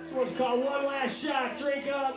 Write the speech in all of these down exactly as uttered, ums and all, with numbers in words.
This one's called One Last Shot. Drink up.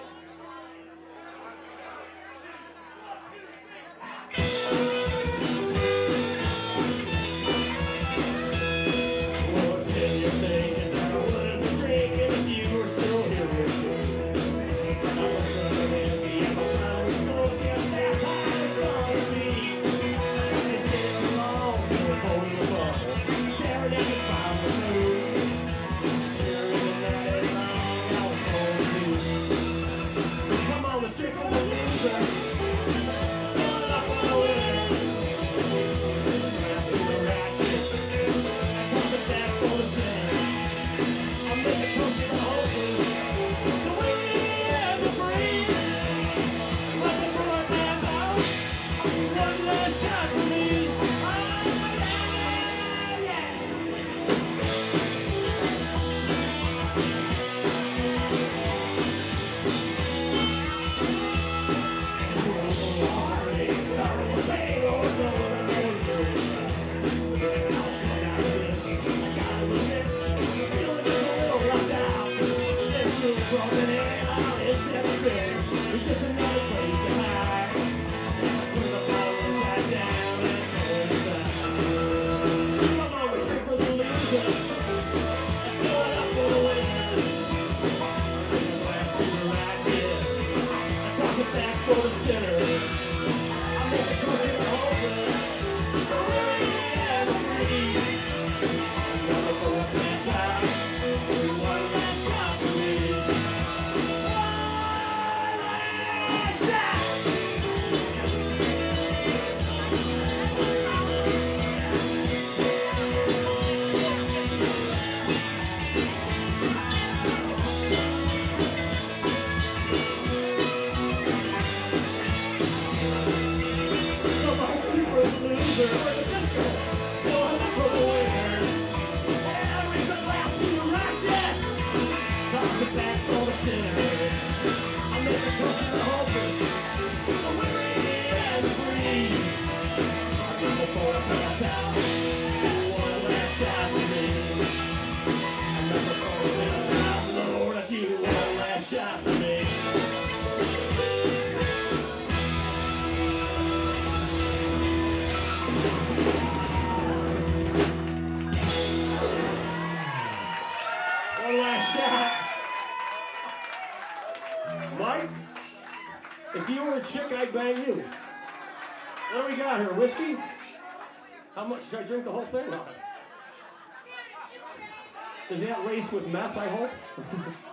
It's just another place to hide. Turn the bottle upside down and inside. Come on, we're here for the loser. Fill it up for the winner. Bring the glass to the right, yeah. I toss it back for the center. I make the toast in the hopeless. The weary and the free. Another full glass out. One last shot for me. Mike, if you were a chick, I'd bang you. What do we got here? Whiskey? How much? Should I drink the whole thing? No. Is that laced with meth, I hope?